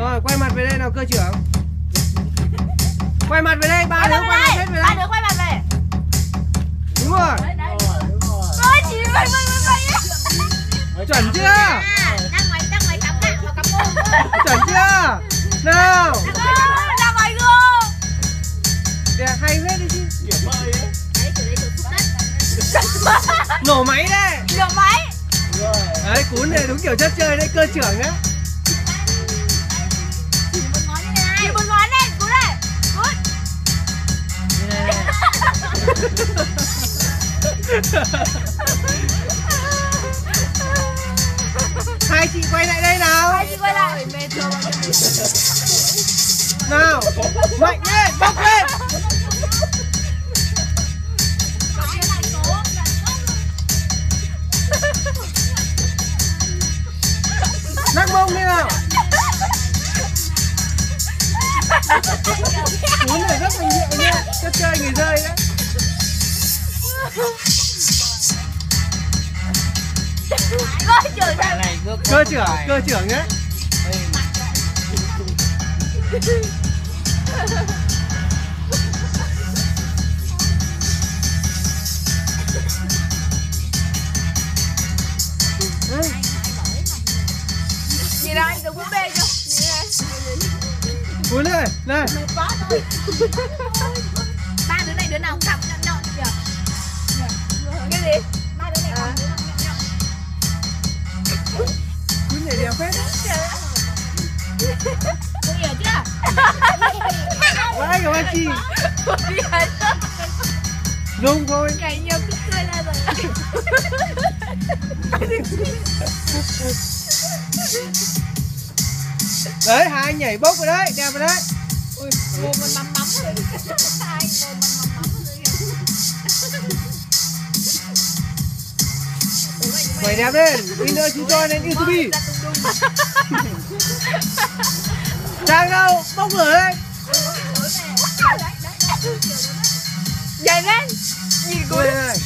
Rồi quay mặt về đây nào cơ trưởng. Quay mặt về đây, ba đứa quay mặt hết về đây. Ba đứa quay mặt về. Đúng rồi. Ôi chị quay. Chuẩn chưa? Đang ngoài cắm gạo và cắm mông. Chuẩn chưa? Nào. Ra ngoài gương. Đẹp hay hết đi chứ. Điểm ơi ấy. Đấy, từ đây từ phút đất. Nổ máy đây. Nổ máy. Đấy, cún này đúng kiểu chất chơi đấy, cơ trưởng á. Chỉ một ngón lên, cún này. Cún. Hai chị quay lại đây nào. Hai chị quay lại. Nào, mạnh lên, bốc lên. Nắc mông đi nào. Cún này rất thành điệu nha, chất chơi người rơi đấy. Cơ trưởng nhé. Chị ra anh dùng búp bê cho. Cún ơi, này. Ba đứa này đứa nào cặp nhọn kìa. Cái gì? Ba đứa này cặp nhọn. Cún này đẹp phết. Cô hiểu chưa? Vãi của anh chị. Đúng thôi. Cái nhiều cứ cười ra rồi. Đấy, hai anh nhảy bốc rồi đấy, đẹp rồi đấy. Ui, mồm mình mắm mắm rồi. Hai mồm mình mắm mắm rồi kìa. Mày đẹp lên, in nữa chúng tôi lên YouTube. Trang đâu, bốc lửa lên. Dậy lên. Nhìn cô Đây này.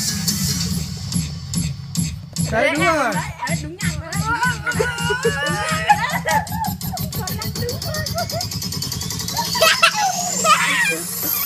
Đấy, đúng rồi. Đúng nhằn rồi.